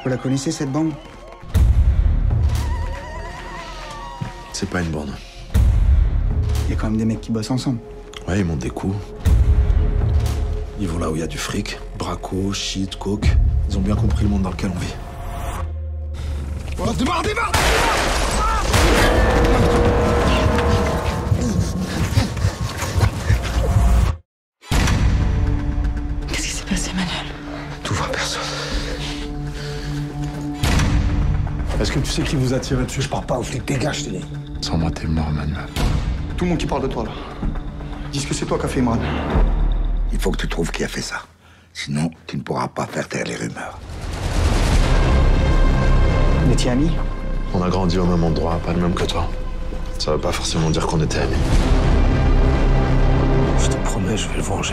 Vous la connaissez, cette bande? C'est pas une bande. Il y a quand même des mecs qui bossent ensemble. Ouais, ils montent des coups. Ils vont là où il y a du fric. Braco, shit, coke. Ils ont bien compris le monde dans lequel on vit. Oh, démarre! Qu'est-ce qui s'est passé, Manuel? Tout va, personne. Est-ce que tu sais qui vous a tiré dessus? Je parle pas aux flics, dégage, je te dis. Sans moi, t'es mort, Manuel. Tout le monde qui parle de toi, là. Disent que c'est toi qui as fait Imran. Il faut que tu trouves qui a fait ça. Sinon, tu ne pourras pas faire taire les rumeurs. Vous étiez amis? On a grandi au même endroit, pas le même que toi. Ça veut pas forcément dire qu'on était amis. Je te promets, je vais le venger.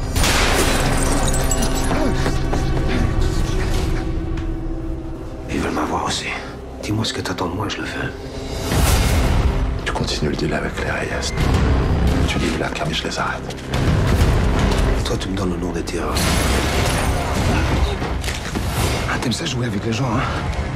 Ils veulent m'avoir aussi. Dis-moi ce que t'attends de moi, je le fais. Tu continues le deal avec les Reyes. Tu livres la cam et je les arrête. Toi, tu me donnes le nom des tireurs. Ah, t'aimes ça jouer avec les gens, hein?